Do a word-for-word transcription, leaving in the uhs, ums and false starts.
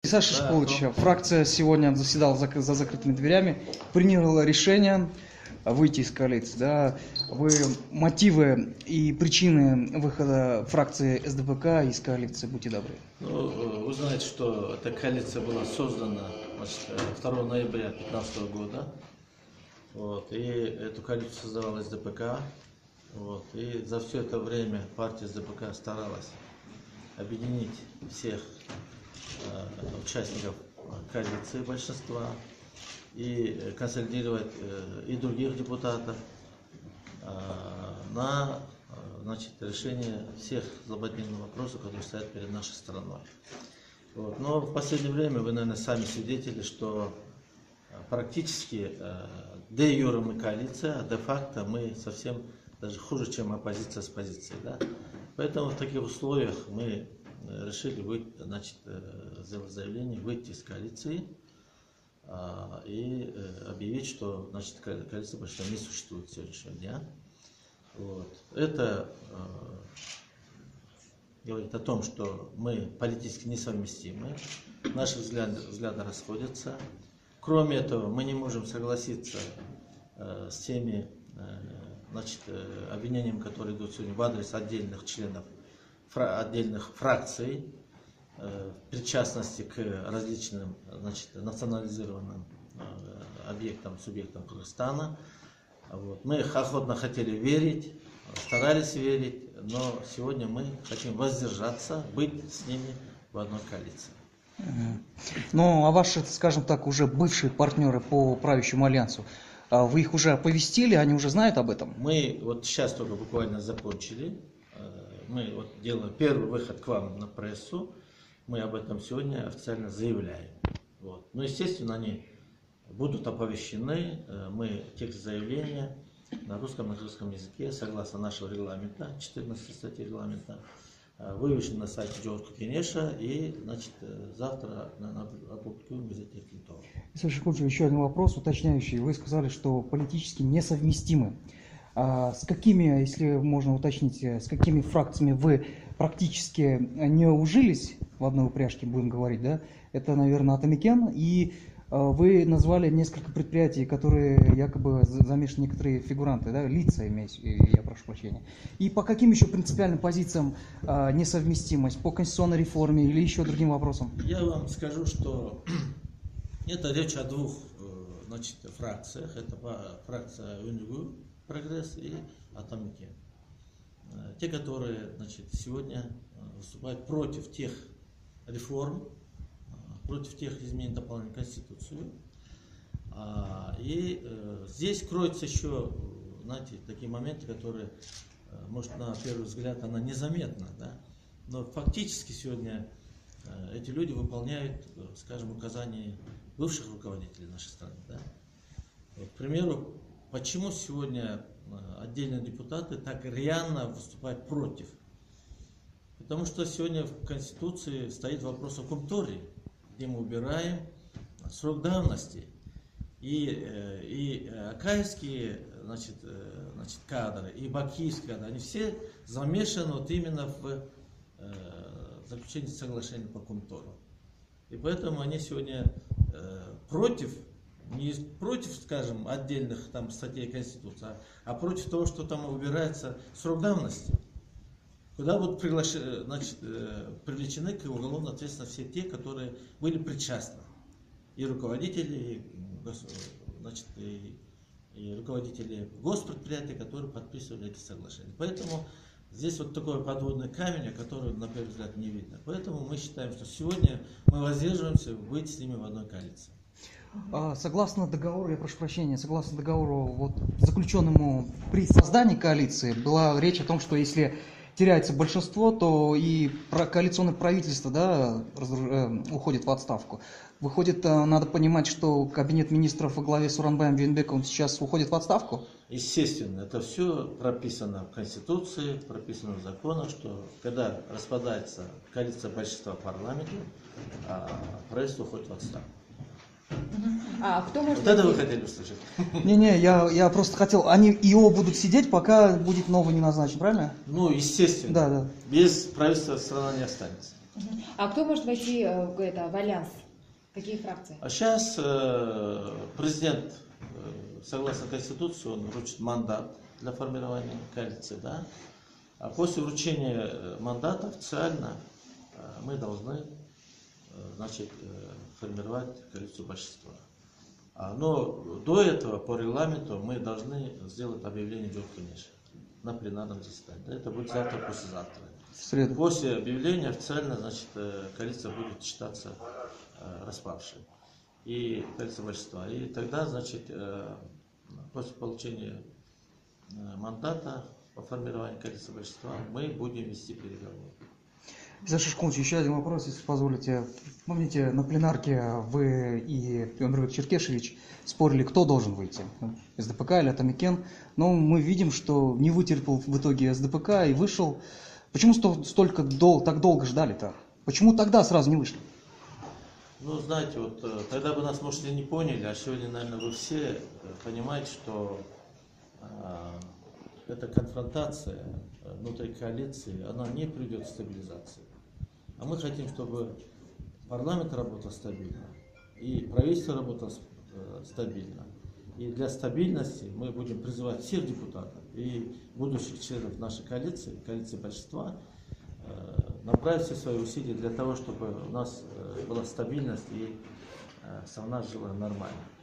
Саша Шполович, да, фракция сегодня заседала за, за закрытыми дверями, приняла решение выйти из коалиции. Да? Вы мотивы и причины выхода фракции эс дэ пэ ка из коалиции, будьте добры. Ну, вы знаете, что эта коалиция была создана второго ноября две тысячи пятнадцатого года. Вот, и эту коалицию создавала эс дэ пэ ка. Вот, и за все это время партия эс дэ пэ ка старалась объединить всех э, участников коалиции, большинства, и консолидировать э, и других депутатов э, на э, значит, решение всех злободневных вопросов, которые стоят перед нашей страной. Вот. Но в последнее время вы, наверное, сами свидетели, что практически э, де юре мы коалиция, а де факто мы совсем даже хуже, чем оппозиция с позицией. Да? Поэтому в таких условиях мы решили выйти, значит, сделать заявление, выйти из коалиции а, и э, объявить, что, значит, коалиция больше не существует с сегодняшнего дня. Вот. Это э, говорит о том, что мы политически несовместимы, наши взгляды, взгляды расходятся. Кроме этого, мы не можем согласиться э, с теми э, значит, э, обвинениями, которые идут сегодня в адрес отдельных членов фра отдельных фракций, э, в причастности к различным, значит, национализированным э, объектам, субъектам Кыргызстана. Вот. Мы их охотно хотели верить, старались верить, но сегодня мы хотим воздержаться, быть с ними в одной коалиции. Ну, а ваши, скажем так, уже бывшие партнеры по правящему альянсу, вы их уже оповестили, они уже знают об этом? Мы вот сейчас только буквально закончили. Мы вот делаем первый выход к вам на прессу. Мы об этом сегодня официально заявляем. Вот. Но, естественно, они будут оповещены. Мы текст заявления на русском и на русском языке, согласно нашего регламента, четырнадцатой статьи регламента, вывешен на сайте Джорджа Кенеша, и, значит, завтра опубликуем в газете «Кентавр». Саша Шполович, еще один вопрос уточняющий. Вы сказали, что политически несовместимы. А с какими, если можно уточнить, с какими фракциями вы практически не ужились в одной упряжке, будем говорить, да? Это, наверное, Атамекен, и вы назвали несколько предприятий, которые якобы замешаны некоторые фигуранты, да, лица, имеюсь, я прошу прощения. И по каким еще принципиальным позициям а, несовместимость? По конституционной реформе или еще другим вопросам? Я вам скажу, что это речь о двух, значит, фракциях. Это фракция УНИГУ, Прогресс, и Атамекен. Те, которые, значит, сегодня выступают против тех реформ, против тех изменений дополнения в Конституцию. И здесь кроются еще, знаете, такие моменты, которые, может, на первый взгляд, она незаметна, да? Но фактически сегодня эти люди выполняют, скажем, указания бывших руководителей нашей страны. Да? К примеру, почему сегодня отдельные депутаты так рьяно выступают против? Потому что сегодня в Конституции стоит вопрос о кумторе, где мы убираем срок давности. И, и акаевские, значит, значит, кадры, и бакийские кадры, они все замешаны вот именно в заключении соглашения по кумтору. И поэтому они сегодня против, не против, скажем, отдельных там статей Конституции, а против того, что там убирается срок давности. Куда будут приглаш... значит, привлечены к уголовной ответственности все те, которые были причастны. И руководители, и, значит, и, и руководители госпредприятий, которые подписывали эти соглашения. Поэтому здесь вот такой подводный камень, который на первый взгляд не видно. Поэтому мы считаем, что сегодня мы воздерживаемся быть с ними в одной коалиции. Согласно договору, я прошу прощения, согласно договору, вот, заключенному при создании коалиции, была речь о том, что если теряется большинство, то и коалиционное правительство, да, уходит в отставку. Выходит, надо понимать, что кабинет министров во главе с Сооронбаем Жээнбековым сейчас уходит в отставку? Естественно, это все прописано в Конституции, прописано в законах, что когда распадается коалиция большинства в парламенте, правительство уходит в отставку. А кто может... Вот это вы хотели услышать? Не-не, я, я просто хотел, они и о будут сидеть, пока будет новый не назначен, правильно? Ну, естественно. Да, да. Без правительства страна не останется. А кто может войти э, в, это, в альянс? Какие фракции? А сейчас э, президент, э, согласно Конституции, он вручит мандат для формирования коалиции, да? А после вручения мандата официально э, мы должны э, значит, э, формировать коалицию большинства. А, но до этого по регламенту мы должны сделать объявление Джо Кенеша на пленарном заседании. Это будет завтра, послезавтра. Среду. После объявления официально, значит, коалиция будет считаться э, распавшей. И коалиция большинства. И тогда, значит, э, после получения э, мандата по формированию коалиции большинства мы будем вести переговоры. Александр Шишкунович, еще один вопрос, если позволите. Помните, на пленарке вы и Петр Черкешевич спорили, кто должен выйти, эс дэ пэ ка или Атамекен. Но мы видим, что не вытерпел в итоге эс дэ пэ ка и вышел. Почему столько дол так долго ждали-то? Почему тогда сразу не вышли? Ну, знаете, вот тогда бы нас, может, и не поняли, а сегодня, наверное, вы все понимаете, что э, эта конфронтация внутри коалиции, она не приведет к стабилизации. А мы хотим, чтобы парламент работал стабильно и правительство работало э, стабильно. И для стабильности мы будем призывать всех депутатов и будущих членов нашей коалиции, коалиции большинства, э, направить все свои усилия для того, чтобы у нас э, была стабильность и э, страна жила нормально.